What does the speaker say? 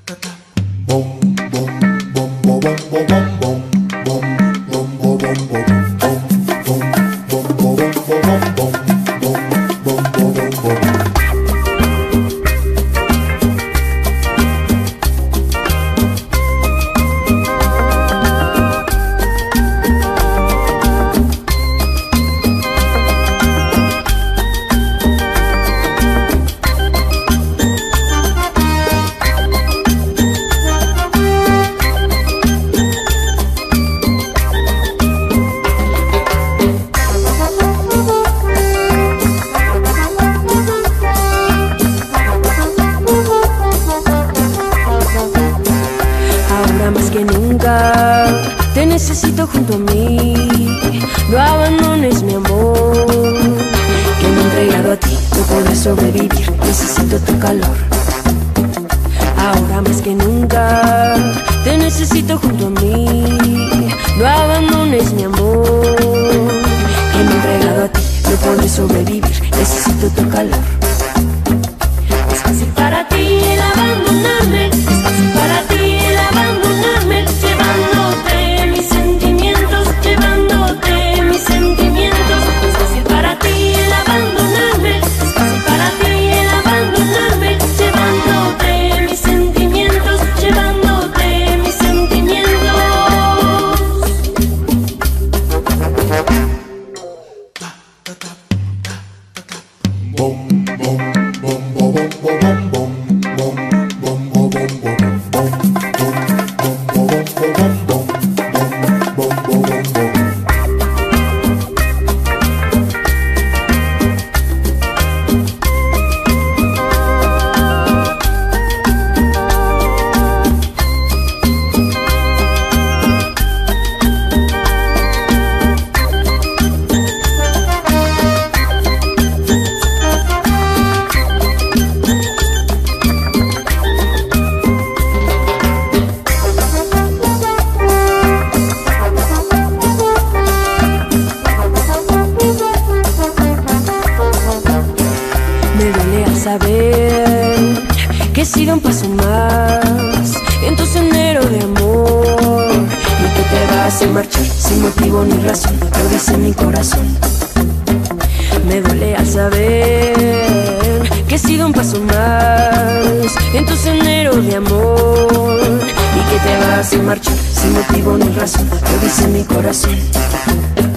Más que nunca te necesito junto a mí. No abandones mi amor, que me he entregado a ti. No podré sobrevivir, necesito tu calor. Ahora más que nunca te necesito junto a mí. No abandones mi amor, que me he entregado a ti. No podré sobrevivir, necesito tu calor. Es fácil para ti el abandonarme, es fácil para ti el abandonarme, llevándote mis sentimientos, llevándote mis sentimientos. Es fácil para ti el abandonarme, es fácil para ti el abandonarme, llevándote mis sentimientos, llevándote mis sentimientos. Me duele al saber que he sido un paso más en tu sendero de amor y que te vas a marchar sin motivo ni razón, lo dice mi corazón. Me duele al saber que he sido un paso más en tu sendero de amor y que te vas a marchar sin motivo ni razón, lo dice mi corazón.